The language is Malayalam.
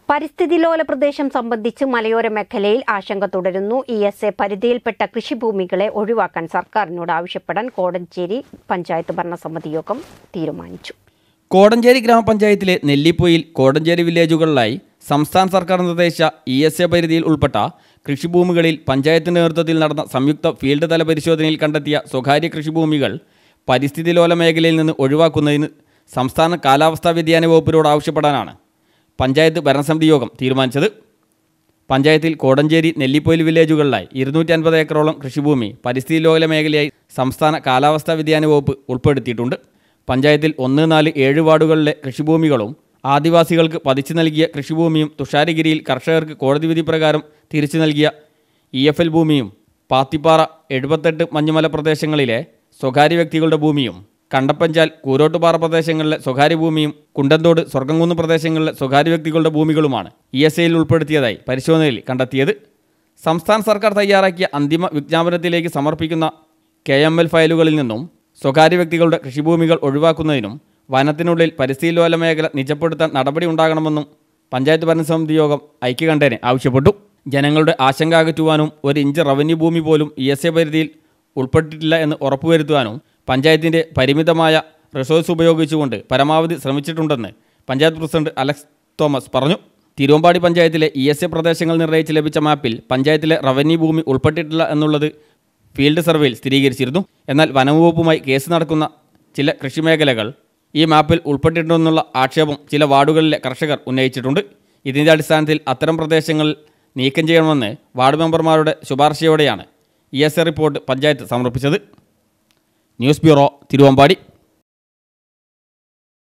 പരിസ്ഥിതിലോല പ്രദേശം സംബന്ധിച്ച് മലയോര മേഖലയിൽ ആശങ്ക തുടരുന്നു. ESA പരിധിയിൽപ്പെട്ട കൃഷിഭൂമികളെ ഒഴിവാക്കാൻ സർക്കാരിനോട് ആവശ്യപ്പെടാൻ കോടഞ്ചേരി പഞ്ചായത്ത് ഭരണസമിതി യോഗം തീരുമാനിച്ചു. കോടഞ്ചേരി ഗ്രാമപഞ്ചായത്തിലെ നെല്ലിപ്പൊയിൽ കോടഞ്ചേരി വില്ലേജുകളിലായി സംസ്ഥാന സർക്കാർ നിർദ്ദേശിച്ച ESA പരിധിയിൽ ഉൾപ്പെട്ട കൃഷിഭൂമികളിൽ പഞ്ചായത്തിന്റെ നേതൃത്വത്തിൽ നടന്ന സംയുക്ത ഫീൽഡ് തല പരിശോധനയിൽ കണ്ടെത്തിയ സ്വകാര്യ കൃഷിഭൂമികൾ പരിസ്ഥിതിലോല മേഖലയിൽ നിന്ന് ഒഴിവാക്കുന്നതിന് സംസ്ഥാന കാലാവസ്ഥാ വ്യതിയാന വകുപ്പിനോട് ആവശ്യപ്പെടാനാണ് പഞ്ചായത്ത് ഭരണസമിതി യോഗം തീരുമാനിച്ചത്. പഞ്ചായത്തിൽ കോടഞ്ചേരി നെല്ലിപ്പൊയിൽ വില്ലേജുകളിലായി 250 ഏക്കറോളം കൃഷിഭൂമി പരിസ്ഥിതി ലോല മേഖലയായി സംസ്ഥാന കാലാവസ്ഥാ വ്യതിയാന വകുപ്പ് ഉൾപ്പെടുത്തിയിട്ടുണ്ട്. പഞ്ചായത്തിൽ 1, 4, 7 വാർഡുകളിലെ കൃഷിഭൂമികളും ആദിവാസികൾക്ക് പതിച്ചു നൽകിയ കൃഷിഭൂമിയും തുഷാരഗിരിയിൽ കർഷകർക്ക് കോടതി വിധി പ്രകാരം തിരിച്ചു നൽകിയ EFL ഭൂമിയും പാത്തിപ്പാറ 78 മഞ്ഞുമല പ്രദേശങ്ങളിലെ സ്വകാര്യ വ്യക്തികളുടെ ഭൂമിയും കണ്ടപ്പഞ്ചാൽ കൂരോട്ടുപാറ പ്രദേശങ്ങളിലെ സ്വകാര്യ ഭൂമിയും കുണ്ടന്തോട് സ്വർഗംകുന്ന് പ്രദേശങ്ങളിലെ സ്വകാര്യ വ്യക്തികളുടെ ഭൂമികളുമാണ് ESAയിൽ ഉൾപ്പെടുത്തിയതായി പരിശോധനയിൽ കണ്ടെത്തിയത്. സംസ്ഥാന സർക്കാർ തയ്യാറാക്കിയ അന്തിമ വിജ്ഞാപനത്തിലേക്ക് സമർപ്പിക്കുന്ന KML ഫയലുകളിൽ നിന്നും സ്വകാര്യ വ്യക്തികളുടെ കൃഷിഭൂമികൾ ഒഴിവാക്കുന്നതിനും വനത്തിനുള്ളിൽ പരിസ്ഥിതിലോല മേഖല നിജപ്പെടുത്താൻ നടപടി ഉണ്ടാകണമെന്നും പഞ്ചായത്ത് ഭരണസമിതി യോഗം ഐക്യകണ്ഠേന ആവശ്യപ്പെട്ടു. ജനങ്ങളുടെ ആശങ്ക അകറ്റുവാനും 1 ഇഞ്ച് റവന്യൂ ഭൂമി പോലും ESA പരിധിയിൽ ഉൾപ്പെട്ടിട്ടില്ല എന്ന് ഉറപ്പുവരുത്തുവാനും പഞ്ചായത്തിൻ്റെ പരിമിതമായ റിസോഴ്സ് ഉപയോഗിച്ചുകൊണ്ട് പരമാവധി ശ്രമിച്ചിട്ടുണ്ടെന്ന് പഞ്ചായത്ത് പ്രസിഡന്റ് അലക്സ് തോമസ് പറഞ്ഞു. തിരുവമ്പാടി പഞ്ചായത്തിലെ ESA പ്രദേശങ്ങൾ നിർണ്ണയിച്ച് ലഭിച്ച മാപ്പിൽ പഞ്ചായത്തിലെ റവന്യൂ ഭൂമി ഉൾപ്പെട്ടിട്ടില്ല എന്നുള്ളത് ഫീൽഡ് സർവേയിൽ സ്ഥിരീകരിച്ചിരുന്നു. എന്നാൽ വനംവകുപ്പുമായി കേസ് നടക്കുന്ന ചില കൃഷിമേഖലകൾ ഈ മാപ്പിൽ ഉൾപ്പെട്ടിട്ടുണ്ടെന്നുള്ള ആക്ഷേപം ചില വാർഡുകളിലെ കർഷകർ ഉന്നയിച്ചിട്ടുണ്ട്. ഇതിൻ്റെ അടിസ്ഥാനത്തിൽ അത്തരം പ്രദേശങ്ങൾ നീക്കം ചെയ്യണമെന്ന് വാർഡ് മെമ്പർമാരുടെ ശുപാർശയോടെയാണ് ESA റിപ്പോർട്ട് പഞ്ചായത്ത് സമർപ്പിച്ചത്. News bureau, Thiruvambady.